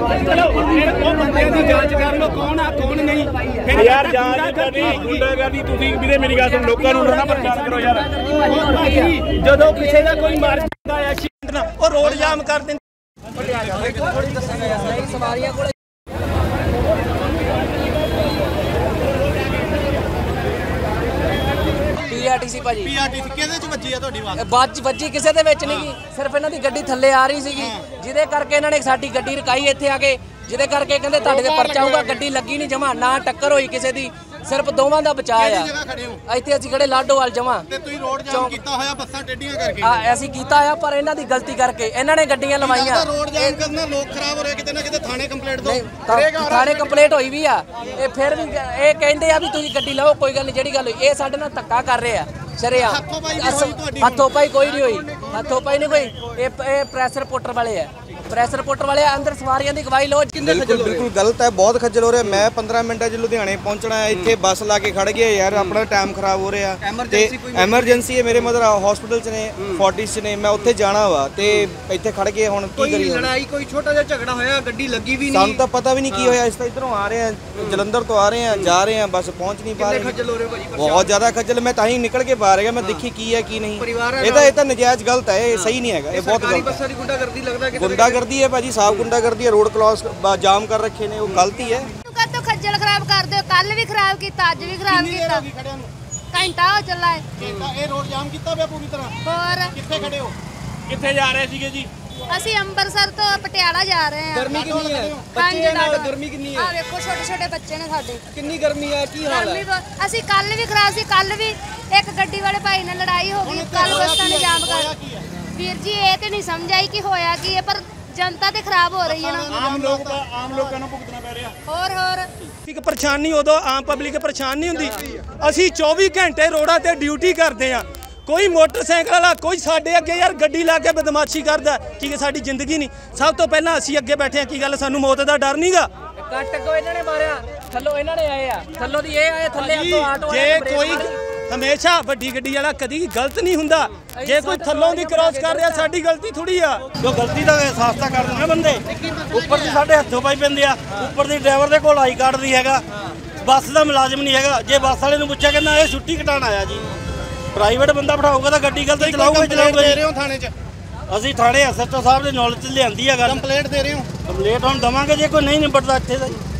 ਜਾਂਚ ਕਰ ਲੋ ਕੌਣ ਆ ਕੌਣ ਨਹੀਂ ਫਿਰ ਯਾਰ ਜਾਂਚ ਕਰਨੀ ਗੁੰਡਾਗਰਦੀ ਤੁਸੀਂ ਵੀਰੇ ਮੇਰੀ ਗੱਲ ਸੁਣ ਲੋਕਾਂ ਨੂੰ ਨਾ ਪਰੇਸ਼ਾਨ ਕਰੋ ਯਾਰ ਜਦੋਂ ਕਿਸੇ ਦਾ ਕੋਈ ਮਰ ਜਾਂਦਾ ਆ ਐਕਸੀਡੈਂਟ ਨਾਲ ਉਹ ਰੋਡ ਜਾਮ ਕਰ ਦਿੰਦੇ ਸਵਾਰੀਆਂ ਕੋਲ ਪੀਆਰਟੀਸੀ ਭਾਜੀ ਪੀਆਰਟੀਸੀ ਕਿਹਦੇ ਚ ਵੱਜੀ ਆ ਤੁਹਾਡੀ ਵੱਜੀ ਕਿਸੇ ਦੇ ਵਿੱਚ ਨਹੀਂ ਸਿਰਫ ਇਹਨਾਂ ਦੀ ਗੱਡੀ ਥੱਲੇ ਆ ਰਹੀ ਸੀਗੀ ਜਿਹਦੇ ਕਰਕੇ ਇਹਨਾਂ ਨੇ ਸਾਡੀ ਗੱਡੀ ਰਕਾਈ ਇੱਥੇ ਆ ਕੇ ਜਿਹਦੇ ਕਰਕੇ ਕਹਿੰਦੇ ਤੁਹਾਡੇ ਤੇ ਪਰਚਾ ਆਊਗਾ ਗੱਡੀ ਲੱਗੀ ਨਹੀਂ ਜਮਾ ਨਾ ਟੱਕਰ ਹੋਈ ਕਿਸੇ ਦੀ ਸਿਰਫ ਦੋਵਾਂ ਦਾ ਬਚਾਅ ਆ ਇੱਥੇ ਅਸੀਂ ਖੜੇ ਲਾਡੋਵਾਲ ਜਮਾ ਤੇ ਤੁਸੀਂ ਰੋਡ ਜਾਮ ਕੀਤਾ ਹੋਇਆ ਬੱਸਾਂ ਟੇਡੀਆਂ ਕਰਕੇ ਅਸੀਂ ਕੀਤਾ ਆ ਪਰ ਇਹਨਾਂ ਦੀ ਗਲਤੀ ਕਰਕੇ ਇਹਨਾਂ ਨੇ ਗੱਡੀਆਂ ਲਵਾਈਆਂ ਰੋਡ ਜਾਮ ਕਰਨਾ ਲੋਕ ਖਰਾਬ ਹੋ ਰਹੇ ਕਿਤੇ ਨਾ ਕਿਤੇ ਥਾਣੇ ਕੰਪਲੇਂਟ ਦੋ ਥਾਣੇ ਕੰਪਲੇਂਟ ਹੋਈ ਵੀ ਆ ਇਹ ਫਿਰ ਵੀ ਇਹ ਕਹਿੰਦੇ ਆ ਵੀ ਤੁਸੀਂ ਗੱਡੀ ਲਓ ਕੋਈ ਗੱਲ ਨਹੀਂ ਜਿਹੜੀ ਗੱਲ ਹੋਈ ਇਹ ਸਾਡੇ ਨਾਲ ਧੱਕਾ ਕਰ ਰਹੇ ਆ ਸ਼ਰਿਆ ਹੱਥੋਂ ਪਾਈ ਕੋਈ ਨਹੀਂ ਹੋਈ ਹੱਥੋਂ ਪਾਈ ਨਹੀਂ ਕੋਈ ਇਹ ਪ੍ਰੈਸ ਰਿਪੋਰਟਰ ਵਾਲੇ ਆ ਪ੍ਰੈਸ ਰਿਪੋਰਟਰ ਵਾਲੇ ਅੰਦਰ ਸਵਾਰੀਆਂ ਦੀ ਗਵਾਹੀ ਲੋ ਬਿਲਕੁਲ ਗਲਤ ਹੈ ਬਹੁਤ ਖੱਜਲ ਹੋ ਰਿਹਾ ਮੈਂ 15 ਮਿੰਟਾਂ 'ਚ ਲੁਧਿਆਣੇ ਪਹੁੰਚਣਾ ਹੈ ਇੱਥੇ ਬੱਸ ਲਾ ਕੇ ਖੜ ਗਏ ਯਾਰ ਆਪਣਾ ਟਾਈਮ ਖਰਾਬ ਹੋ ਰਿਹਾ ਤੇ ਐਮਰਜੈਂਸੀ ਹੈ ਮੇਰੇ ਮਦਰ ਹਸਪੀਟਲ 'ਚ ਨੇ 40 'ਚ ਨੇ ਮੈਂ ਉੱਥੇ ਜਾਣਾ ਵਾ ਤੇ ਇੱਥੇ ਖੜ ਗਏ ਹੁਣ ਕੀ ਕਰੀਏ ਲੜਾਈ ਕੋਈ ਛੋਟਾ ਜਿਹਾ ਝਗੜਾ ਹੋਇਆ ਗੱਡੀ ਲੱਗੀ ਵੀ ਨਹੀਂ ਸਾਨੂੰ ਤਾਂ ਪਤਾ ਵੀ ਨਹੀਂ ਕੀ ਹੋਇਆ ਇਸ ਤਾਂ ਇਧਰੋਂ ਆ ਰਹੇ ਆ ਜਲੰਧਰ ਤੋਂ ਆ ਰਹੇ ਆ ਜਾ ਰਹੇ ਆ ਬਸ ਪਹੁੰਚ ਨਹੀਂ ਪਾ ਰਹੇ ਖੱਜਲ ਹੋ ਰਹੇ ਭਾਜੀ ਬਹੁਤ ਜ਼ਿਆਦਾ ਖੱਜਲ ਮੈਂ ਤਾਂ ਹੀ ਨਿਕਲ ਕੇ ਬਾਹਰ ਗਿਆ ਮੈਂ ਦੇਖੀ ਕੀ ਹੈ ਕੀ ਨਹੀਂ ਇਹ ਤਾਂ ਨਜਾਇਜ਼ ਗਲਤ ਹੈ ਇਹ ਸਹੀ ਨਹੀਂ ਹੈਗਾ ਇਹ ਬਹੁਤ ਗਲਤ ਬੱਸਾਂ ਦੀ ਗੁੰਡਾਗਰਦੀ ਲੱਗਦਾ ਕਿ ਗੁੰਡਾਗਰਦੀ ਹੈ ਭਾਜੀ ਸਾਫ ਗੁੰਡਾਗਰਦੀ ਹੈ रोड क्रॉस जाम कर रखे ने वो गलती है तो खज्जल खराब कर दो कल भी खराब किया अज भी खराब किया घंटा हो चला है ये रोड जाम किया पिया पूरी तरह और किथे खड़े हो किथे जा रहे ਸੀਗੇ ਜੀ ਅਸੀਂ ਅੰਮ੍ਰਿਤਸਰ ਤੋਂ ਪਟਿਆਲਾ ਜਾ ਰਹੇ ਹਾਂ ਗਰਮੀ ਕਿੰਨੀ ਹੈ ਬੱਚੇ ਨਾਲ ਗਰਮੀ ਕਿੰਨੀ ਹੈ ਆ ਵੇਖੋ ਛੋਟੇ ਛੋਟੇ ਬੱਚੇ ਨੇ ਸਾਡੇ ਕਿੰਨੀ ਗਰਮੀ ਹੈ ਕੀ ਹਾਲ ਹੈ ਅਸੀਂ ਕੱਲ ਵੀ ਖਰਾਬ ਸੀ ਕੱਲ ਵੀ ਇੱਕ ਗੱਡੀ ਵਾਲੇ ਭਾਈ ਨਾਲ ਲੜਾਈ ਹੋ ਗਈ ਕੱਲ ਬੱਸਾਂ ਨੇ ਜਾਮ ਕਰ ਵੀਰ ਜੀ ਇਹ ਤੇ ਨਹੀਂ ਸਮਝ ਆਈ ਕਿ ਹੋਇਆ ਕੀ ਹੈ ਪਰ जनता ते खराब हो रही है ना आम लोगों ਨੂੰ ਭੁਗਤਣਾ ਪੈ ਰਿਹਾ ਹੋਰ ਇੱਕ ਪਰੇਸ਼ਾਨੀ ਉਦੋਂ ਆਮ ਪਬਲਿਕ ਪਰੇਸ਼ਾਨ ਨਹੀਂ ਹੁੰਦੀ ਅਸੀਂ 24 ਘੰਟੇ ਰੋਡਾਂ ਤੇ ਡਿਊਟੀ ਕਰਦੇ ਆ ਕੋਈ ਮੋਟਰਸਾਈਕਲ ਵਾਲਾ ਕੋਈ ਸਾਡੇ ਅੱਗੇ ਯਾਰ ਗੱਡੀ ਲਾ ਕੇ ਬਦਮਾਸ਼ੀ ਕਰਦਾ ਕਿ ਸਾਡੀ ਜ਼ਿੰਦਗੀ ਨਹੀਂ ਸਭ ਤੋਂ ਪਹਿਲਾਂ ਅਸੀਂ ਅੱਗੇ ਬੈਠੇ ਆ ਕੀ ਗੱਲ ਸਾਨੂੰ ਮੌਤ ਦਾ ਡਰ ਨਹੀਂਗਾ ਕੱਟ ਕੋ ਇਹਨਾਂ ਨੇ ਮਾਰਿਆ ਥੱਲੋਂ ਇਹਨਾਂ ਨੇ ਆਏ ਆ ਥੱਲੋਂ ਦੀ ਇਹ ਆਏ ਥੱਲੇ ਤੋਂ ਆਟੋ ਜੇ ਕੋਈ ਹਮੇਸ਼ਾ ਵੱਡੀ ਗੱਡੀ ਵਾਲਾ ਕਦੀ ਗਲਤ ਨਹੀਂ ਹੁੰਦਾ ਜੇ ਕੋਈ ਥੱਲੋਂ ਦੀ ਕ੍ਰਾਸ ਕਰ ਰਿਹਾ ਸਾਡੀ ਗਲਤੀ ਥੋੜੀ ਆ ਜੋ ਗਲਤੀ ਦਾ ਅਹਿਸਾਸ ਤਾਂ ਕਰਦੇ ਨੇ ਬੰਦੇ ਉੱਪਰ ਦੀ ਸਾਡੇ ਹੱਥੋਂ ਪਾਈ ਪੈਂਦੇ ਆ ਉੱਪਰ ਦੀ ਡਰਾਈਵਰ ਦੇ ਕੋਲ ਆਈ ਕਾਰਡ ਨਹੀਂ ਹੈਗਾ ਬੱਸ ਦਾ ਮੁਲਾਜ਼ਮ ਨਹੀਂ ਹੈਗਾ ਜੇ ਬੱਸ ਵਾਲੇ ਨੂੰ ਪੁੱਛਿਆ ਕਹਿੰਦਾ ਇਹ ਛੁੱਟੀ ਕਟਾਣ ਆਇਆ ਜੀ ਪ੍ਰਾਈਵੇਟ ਬੰਦਾ ਬਿਠਾਊਗਾ ਤਾਂ ਗੱਡੀ ਗਲਤ ਚਲਾਊਗਾ ਦੇ ਰਹੇ ਹੋ ਥਾਣੇ 'ਚ ਅਸੀਂ ਥਾਣੇ ਐਸਐਚਓ ਸਾਹਿਬ ਦੇ ਨੌਲੇਜ 'ਚ ਲਿਆਂਦੀ ਆ ਗੱਲ ਕੰਪਲੇਂਟ ਦੇ ਰਹੇ ਹੋ ਕੰਪਲੇਂਟ ਹੁਣ ਦਵਾਂਗੇ ਜੇ ਕੋਈ ਨਹੀਂ ਨਿਬੜਦਾ ਇੱਥੇ ਦਾ